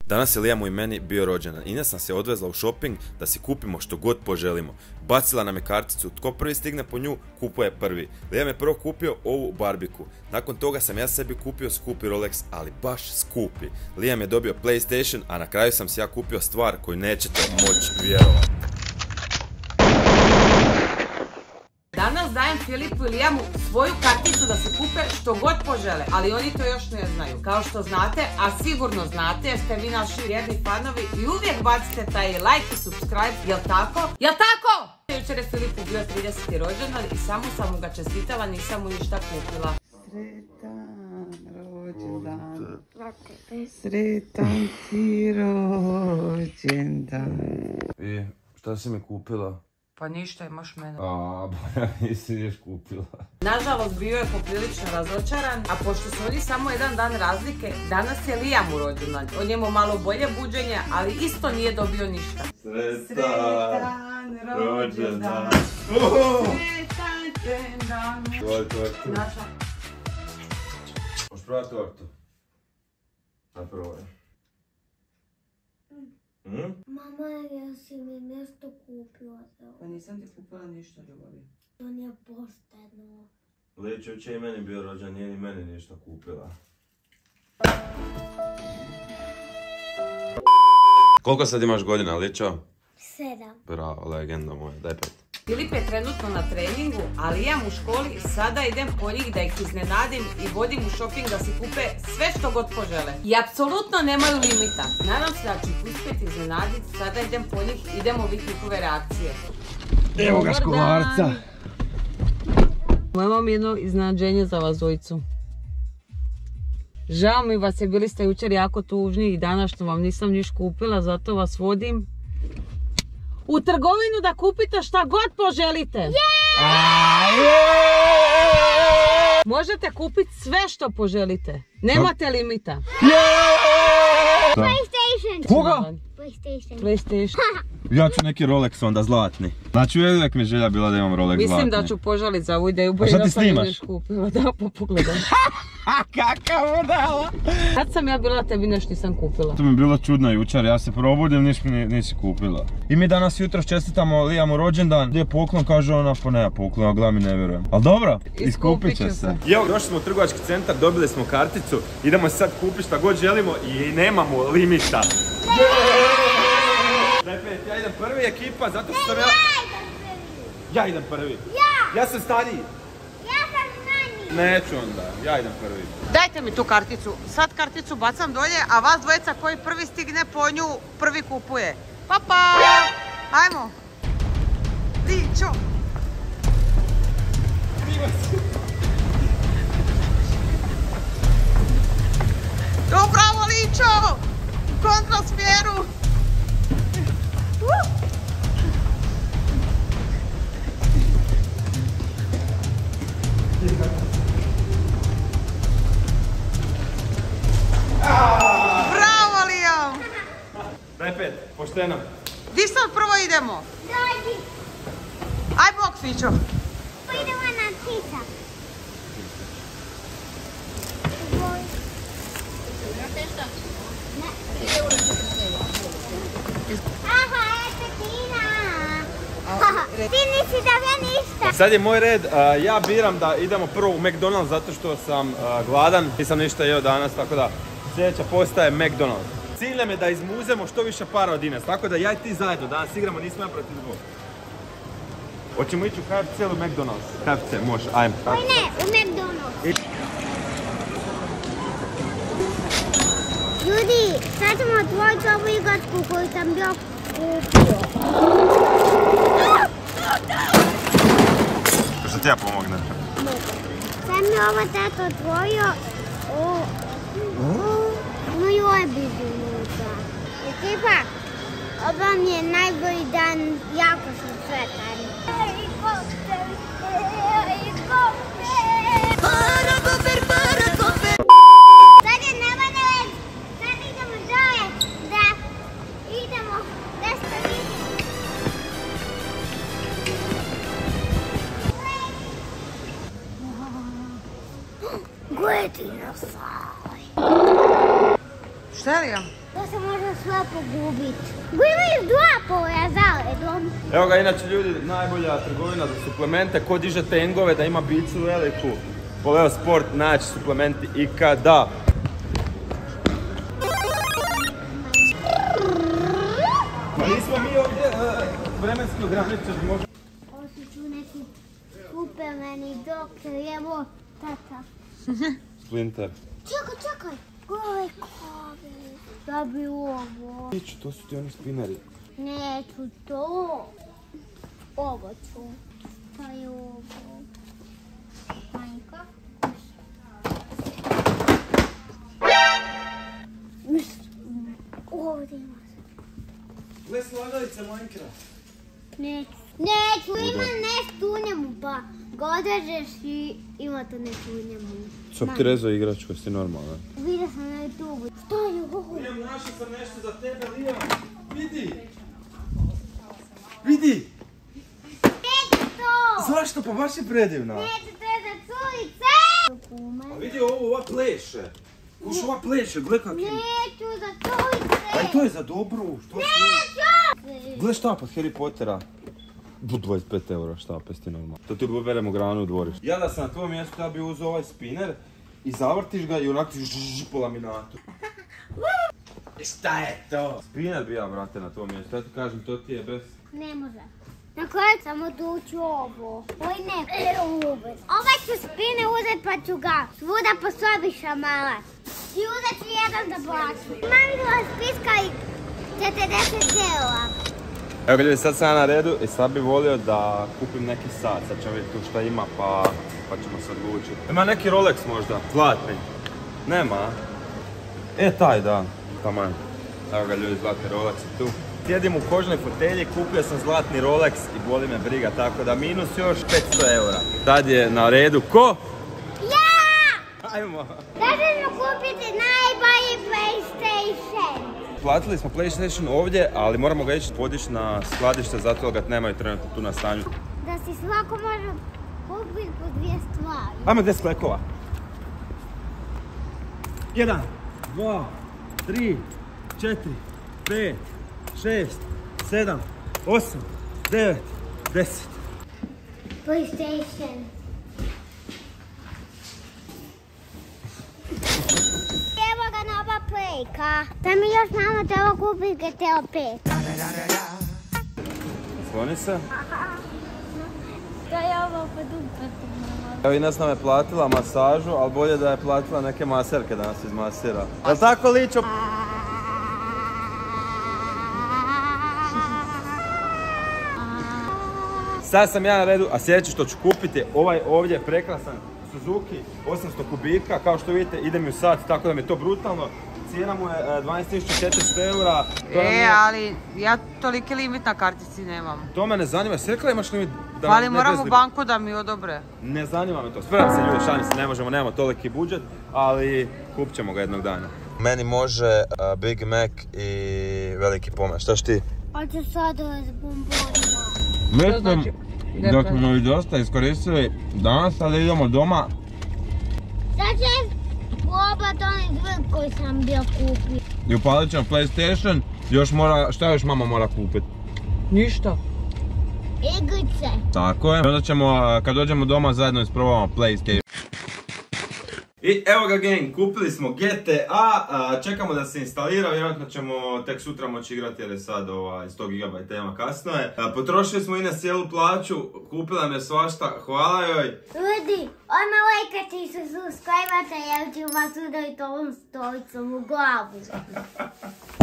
Danas je Liamu i meni bio rođendan. Ines nas je odvezla u shopping da si kupimo što god poželimo. Bacila nam je karticu, tko prvi stigne po nju, kupuje prvi. Liam je prvo kupio ovu barbiku. Nakon toga sam ja sebi kupio skupi Rolex, ali baš skupi. Liam je dobio PlayStation, a na kraju sam si ja kupio stvar koju nećete moći vjerovati. Danas dajem Filipu i Liamu svoju karticu da se kupe što god požele, ali oni to još ne znaju. Kao što znate, a sigurno znate jer ste vi naši vjerni fanovi i uvijek bacite taj like i subscribe, jel tako? Jel tako? Jučer je Filipu bio 30. rođendan i samo sam mu ga čestitala, nisam mu ništa kupila. Sretan rođendan, sretan ti rođendan. I šta si mi kupila? Pa ništa, imaš mene. Boja nisi još kupila. Nažalost, bio je poprilično razočaran, a pošto su oni samo jedan dan razlike, danas je Liamu rođendan. On je malo bolje buđenje, ali isto nije dobio ništa. Sretan rođendan. Sretan rođendan. Tvoj tortu. Naša. Možeš pravati tortu? Napravo je. Mama, ja si mi nešto kupila. Pa nisam ti kupila ništa, ljubavi. To nije pošteno. Ličo, jučer i meni bio rođendan, nije ni meni ništa kupila. Koliko sad imaš godina, Ličo? 7. Bravo, legenda moja, daj pet. Filip je trenutno na treningu, a Liam u školi. Sada idem po njih da ih iznenadim i vodim u shopping da si kupe sve što god požele. I apsolutno nemaju limita. Nadam se da ću ih uspjeti iznenaditi. Sada idem po njih, idemo vidjeti njihove reakcije. Evo ga školarca. Imam jedno iznenađenje za vas dvojicu. Žao mi vas je, bili ste jučer jako tužni i danas što vam nisam niš kupila, zato vas vodim u trgovinu da kupite šta god poželite. Možete kupiti sve što poželite. Nemate limita. PlayStation. Koga? PlayStation. Ja ću neki Rolex onda zlatni. Znači uvijek mi je želja bila da imam Rolex zlatni. Mislim da ću požaliti za ovu ideju. A šta ti snimaš? Da, pa pogledam. Kakav modela! Kad sam ja bila, tebi nešto nisam kupila. To mi je bilo čudno jučer, ja se probudim, nisi kupila. I mi danas jutro čestitamo Liamu rođendan. Gdje je poklon, kaže ona, pa nema poklona, gleda mi ne vjerujem. Ali dobro, iskupit će se. Evo, došli smo u trgovački centar, dobili smo karticu, idemo sad kupiti šta god želimo i nemamo limita. Daj pet, ja idem prvi, ekipa, zato što sam ja... Ja idem prvi. Ja sam stariji. Neću onda, ja idem prvi. Dajte mi tu karticu. Sad karticu bacam dolje, a vas dvojeca koji prvi stigne po nju, prvi kupuje. Pa! Ajmo! Ličo! Bravo, Ličo! U kontrasmjeru! Bravo, Liam! Daj pet, pošteno. Di sad prvo idemo? Dođi. Aj bok, Fićo. Pa idemo na pizza. Aha, eto Tina. Ti nisi da ništa. Sad je moj red, ja biram da idemo prvo u McDonald's zato što sam gladan. Nisam ništa jeo danas, tako da sljedeća postaje McDonald's. Cilj nam je da izmuzemo što više para od Ines, tako da ja i ti zajedno danas igramo, nismo ja protiv dvog. Hoćemo ići u KFC ili u McDonald's? KFC, može, ajmo. Oj ne, u McDonald's. Ljudi, sad ćemo otvoriti ovu igračku koju sam bio kupio. Što ti ja pomognem? Sad mi ovo tato otvorio. No i ovo je bilo unutra. Ekipa, ovo mi je najbolji dan, jako sam sretan. Helikopter, helikopter. Sad je nebana već, sad idemo dole, da idemo, da se vidimo. Gledaj na saj. Šta je, Liam? To se može sve pogubit. Imaju 2 poja za redom. Evo ga, inače ljudi, najbolja trgovina za suplemente. Ko diže tengove da ima bicu veliku, po Leo Sport naći suplementi ikada. Pa nismo mi ovdje vremenski ograničeni, možda. Ovo su neki supermeni doktor, evo tata. Splinter. Čekaj, gole kovi. Da bi ovo. Iću, to su ti oni spineri. Neću to. Ovo ću. Pa je ovo. Manjka. Ovdje ima se. Gle slagalice Minecraft. Neću, ima nešto u njemu pa ga odrežeš i ima to nešto u njemu. Sok ti rezao igračku, jesi normalan? Vidio sam na YouTube. Šta je ovo? Liam, našao sam nešto za tebe, Liam. Vidi! Vidi! To! Zašto? Pa baš je predivna. Neću te za culice! A vidi ovo, ova pleše. Kuš, ova pleše, gle kak je. Neću za culice! Pa i to je za dobru. Što Neću! gle štap od Harry Pottera. 25 € štap, jesi ti normalno. To ti beremo granu u dvorištu. Ja da sam na tvojom mjestu, ja bi uzeo ovaj spinner i zavrtiš ga i onak ti po laminatu. Šta je to? Spinner bi ja, brate, na tvojom mjestu. Ja ti kažem, to ti je bez... Ne može. Na kraju samo doću ovo. Oj ne. Ovaj ću spine uzet pa ću ga svuda po sobi šamalat. I uzet ću jedan za plaću. Imamila spiska i 40 €. Evo ga ljudi, sad sam ja na redu i sad bi volio da kupim neki sat. Sad ćemo vidjeti tu šta ima pa ćemo se odlučiti. Ima neki Rolex možda, zlatni? Nema, a? Taj da, taman. Evo ga ljudi, zlatni Rolex je tu. Sjedim u kožnoj fotelji, kupio sam zlatni Rolex i boli me briga, tako da minus još 500 €. Sad je na redu ko? Ja! Ajmo! Da ćemo kupiti najbolji PlayStation. Platili smo PlayStation ovdje, ali moramo ga ići podići na skladište zato ga nemaju trenutno tu na stanju. Da si svako može kupiti po 2 stvari. Ajmo 10 klekova. 1, 2, 3, 4, 5, 6, 7, 8, 9, 10. PlayStation. Evo ga nova Playka. Da mi još mama treba kupiti GTA 5. Sloni se. To je ovo podupati. Evo Ines nam je platila masažu, ali bolje da je platila neke maserke da nas izmasira. Jel' tako ličo? Sad sam ja na redu, a sljedeće što ću kupiti je ovaj ovdje prekrasan Suzuki 800 kubika. Kao što vidite ide mi u sat, tako da mi je to brutalno. Cijena mu je 12.400 €. Ali ja toliki limit na kartici nemam. To me ne zanima, si rekla imaš limit da... Ali moram u banku da mi odobre. Ne zanima me to, spremam se ljudi, šalim se, ne možemo, nemamo toliki budžet, ali kupit ćemo ga jednog dana. Meni može Big Mac i veliki pomen, šta ti? Hoću sladoled s bombonima. Mislim da smo i dosta iskoristili danas, ali idemo doma. Sad će probati onaj zvuk koji sam bio kupio. I upalit ćemo PlayStation, još mora, šta još mama mora kupiti? Ništa. Igrice. Tako je. Onda ćemo, kad dođemo doma, zajedno isprobamo PlayStation. I evo ga gang, kupili smo GTA, čekamo da se instalira, vjerojatno ćemo tek sutra moći igrati jer je sad 100 GB tema kasno je. Potrošili smo Ines cijelu plaću, kupila nam je svašta, hvala joj. Ljudi, odmah lajkati i se subscribe-ate jer ću vas udariti ovom stolicom u glavu.